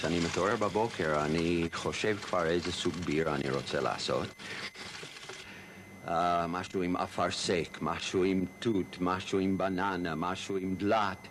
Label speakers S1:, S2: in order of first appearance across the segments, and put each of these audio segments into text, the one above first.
S1: כשאני מתעורר בבוקר, אני חושב כבר איזה סוג בירה אני רוצה לעשות. משהו עם אפרסק, משהו עם תות, משהו עם בננה, משהו עם דלת.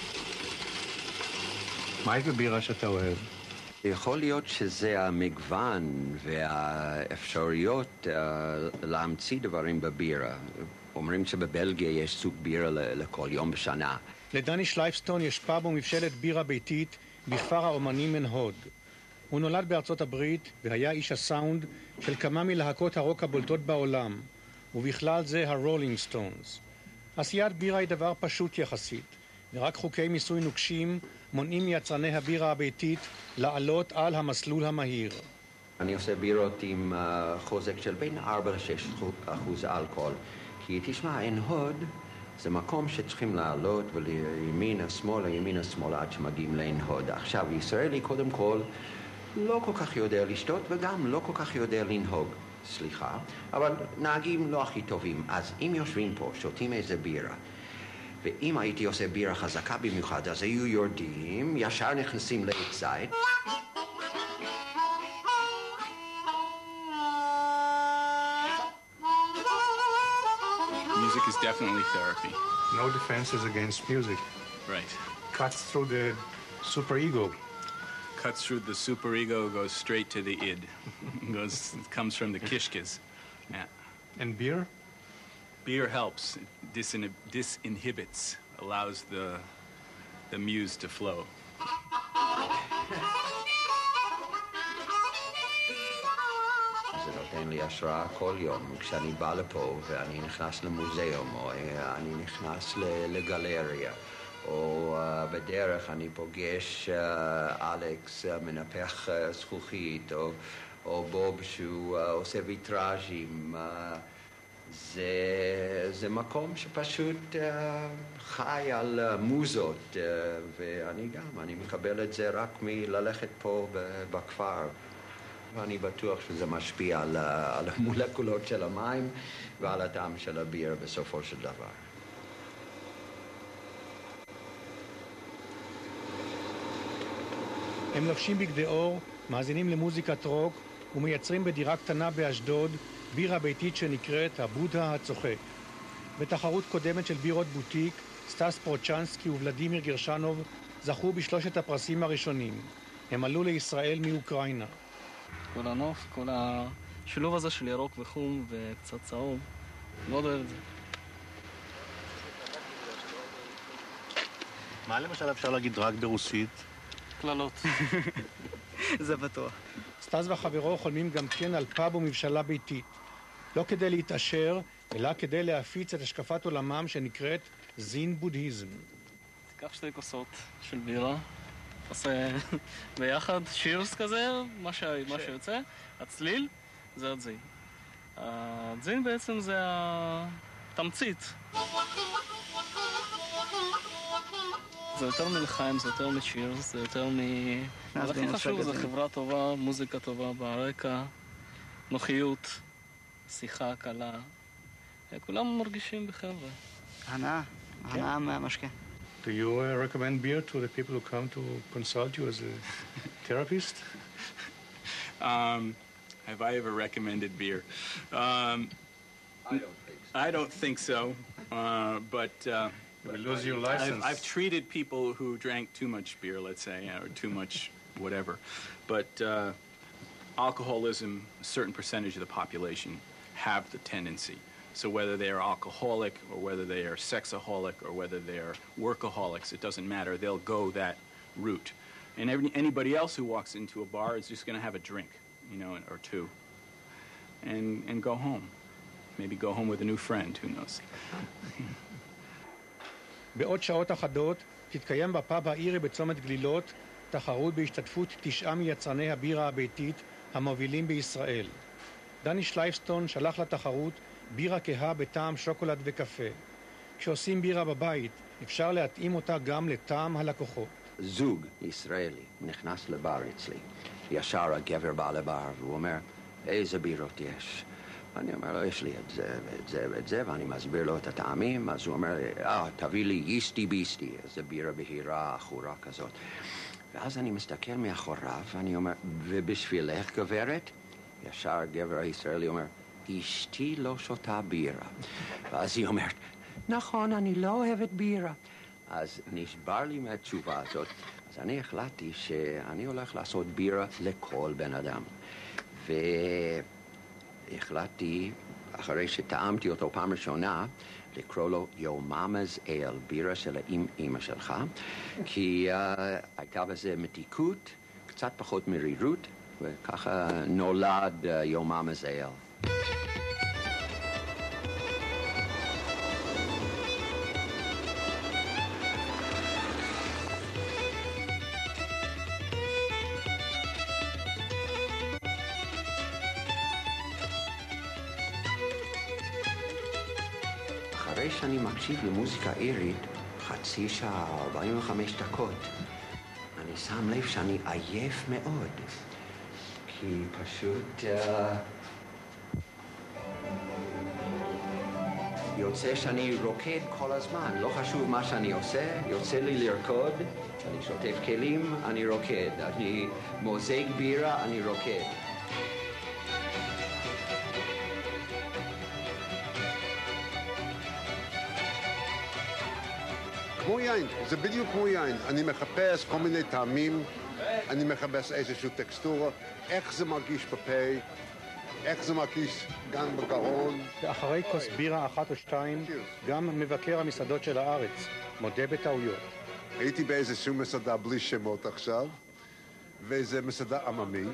S2: מהי בבירה שאתה אוהב?
S1: יכול להיות שזה המגוון והאפשרויות להמציא דברים בבירה. אומרים שבבלגיה יש סוג בירה לכל יום בשנה.
S3: לדני שלייפסטון יש פאב ומבשלת בירה ביתית בכפר האומנים מן הוד. הוא נולד בארצות הברית והיה איש הסאונד של כמה מלהקות הרוק הבולטות בעולם, ובכלל זה הרולינג סטונס. עשיית בירה היא דבר פשוט יחסית, ורק חוקי מיסוי נוקשים מונעים מיצרני הבירה הביתית לעלות על המסלול המהיר.
S1: אני עושה בירות עם חוזק של בין 4-6% אלכוהול, כי תשמע, אין הוד, זה מקום שצריכים לעלות ולימין השמאל עד שמגיעים לעין הוד. עכשיו, ישראלי קודם כל לא כל כך יודע לשתות וגם לא כל כך יודע לנהוג. סליחה, אבל נהגים לא הכי טובים. אז אם יושבים פה, שותים איזה בירה, ואם הייתי עושה בירה חזקה במיוחד, אז היו יורדים, ישר נכנסים לעצית.
S4: Music is definitely therapy.
S2: No defenses against music.
S4: Right.
S2: Cuts through the superego.
S4: Cuts through the superego, goes straight to the id. Comes from the kishkes. Yeah.
S2: And beer?
S4: Beer helps. Disinhibits. Allows the muse to flow.
S1: זה נותן לי השראה כל יום כשאני בא לפה ואני נכנס למוזיאום או אני נכנס לגלריה או בדרך אני פוגש אלכס מנפח זכוכית או בוב שהוא עושה ויטראז'ים. זה מקום שפשוט חי על מוזות ואני מקבל את זה רק מללכת פה בכפר. ואני בטוח שזה משפיע על המולקולות של המים ועל הטעם של הביר בסופו של דבר.
S3: הם לובשים בגדי אור, מאזינים למוזיקת רוק ומייצרים בדירה קטנה באשדוד בירה ביתית שנקראת הבודה הצוחק. בתחרות קודמת של בירות בוטיק, סטס פרוצ'נסקי וולדימיר גרשנוב זכו בשלושת הפרסים הראשונים. הם עלו לישראל מאוקראינה.
S5: כל הנוף, כל השילוב הזה של ירוק וחום וקצת צהוב, מאוד אוהב את זה.
S2: מה למשל אפשר להגיד רק ברוסית?
S5: כללות. זה בטוח.
S3: סטס וחברו חולמים גם כן על פאב ומבשלה ביתית. לא כדי להתעשר, אלא כדי להפיץ את השקפת עולמם שנקראת זין בודהיזם.
S5: תיקח 2 כוסות של בירה, עושה ביחד שירס כזה, מה שיוצא, הצליל זה הדזין. הדזין בעצם זה התמצית. זה יותר מלחיים, זה יותר משירס, זה יותר אבל הכי חשוב זה חברה טובה, מוזיקה טובה ברקע, נוחיות, שיחה קלה. כולם מרגישים בחבר'ה.
S6: הנאה מהמשקה.
S2: Do you recommend beer to the people who come to consult you as a therapist?
S4: Have I ever recommended beer? I don't think so. But
S2: we lose your license.
S4: I've treated people who drank too much beer, let's say, or too much whatever. But alcoholism, a certain percentage of the population have the tendency. So whether they are alcoholic or whether they are sexaholic or whether they are workaholics, it doesn't matter. They'll go that route. And anybody else who walks into a bar is just going to have a drink, or two, and go home. Maybe go home with a new friend, who knows.
S3: בעוד שעות אחדות תתקיים בפאב העירי בצומת גלילות תחרות בהשתתפות 9 מיצרני הבירה הביתית המובילים בישראל. דני שלייפסטון שלח לתחרות בירה כהה בטעם שוקולד וקפה. כשעושים בירה בבית, אפשר להתאים אותה גם לטעם הלקוחות.
S1: זוג ישראלי נכנס לבר אצלי. ישר הגבר בא לבר והוא אומר, איזה בירות יש? אני אומר לו, יש לי את זה ואת זה ואת זה, ואני מסביר לו את הטעמים, אז הוא אומר, תביא לי ייסטי ביסטי, איזה בירה בהירה, אחורה כזאת. ואז אני מסתכל מאחוריו, ואני אומר, ובשבילך, גברת? ישר הגבר הישראלי אומר, אשתי לא שותה בירה. ואז היא אומרת, נכון, אני לא אוהבת בירה. אז נשבר לי מהתשובה הזאת, אז אני החלטתי שאני הולך לעשות בירה לכל בן אדם. והחלטתי, אחרי שטעמתי אותו פעם ראשונה, לקרוא לו Your Mama's Ale, בירה של אמא שלך, כי הייתה בזה מתיקות, קצת פחות מרירות, וככה נולד Your Mama's Ale. אחרי שאני מקשיב למוזיקה אירית, חצי שעה, 45 דקות, אני שם לב שאני עייף מאוד, כי פשוט יוצא שאני רוקד כל הזמן, לא חשוב מה שאני עושה, יוצא לי לרקוד, אני שוטף כלים, אני רוקד, אני מוזג בירה, אני רוקד.
S7: כמו יין, זה בדיוק כמו יין. אני מחפש כל מיני טעמים, אני מחפש איזושהי טקסטורה, איך זה מרגיש בפה, איך זה מרגיש גם בגרון.
S3: ואחרי כוס בירה אחת או שתיים, גם מבקר המסעדות של הארץ מודה בטעויות.
S7: הייתי באיזושהי מסעדה בלי שמות עכשיו, וזה מסעדה עממי,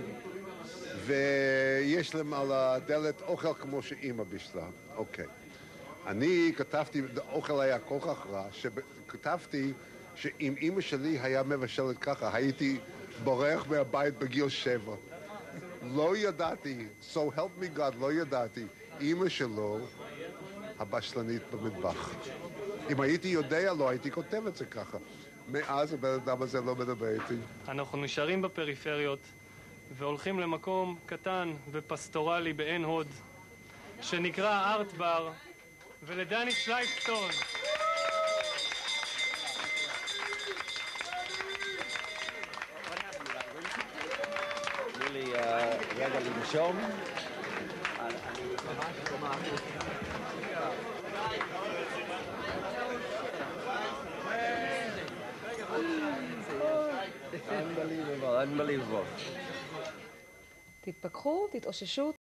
S7: ויש להם על הדלת אוכל כמו שאימא בשלה. אוקיי. אני כתבתי, האוכל היה כל כך רע, שכתבתי שאם אמא שלי היה מבשלת ככה, הייתי בורח מהבית בגיל 7. לא ידעתי, so help me God, לא ידעתי. אמא שלו, הבשלנית במטבח. אם הייתי יודע, לא הייתי כותב את זה ככה. מאז הבן אדם הזה לא מדבר איתי.
S8: אנחנו נשארים בפריפריות והולכים למקום קטן ופסטורלי בעין הוד, שנקרא ארט בר, ולדני שלייפסטון.
S1: תנו לי רגע לנשום. אני ממש שמח. Unbelievable.
S9: תתפכחו, תתאוששו,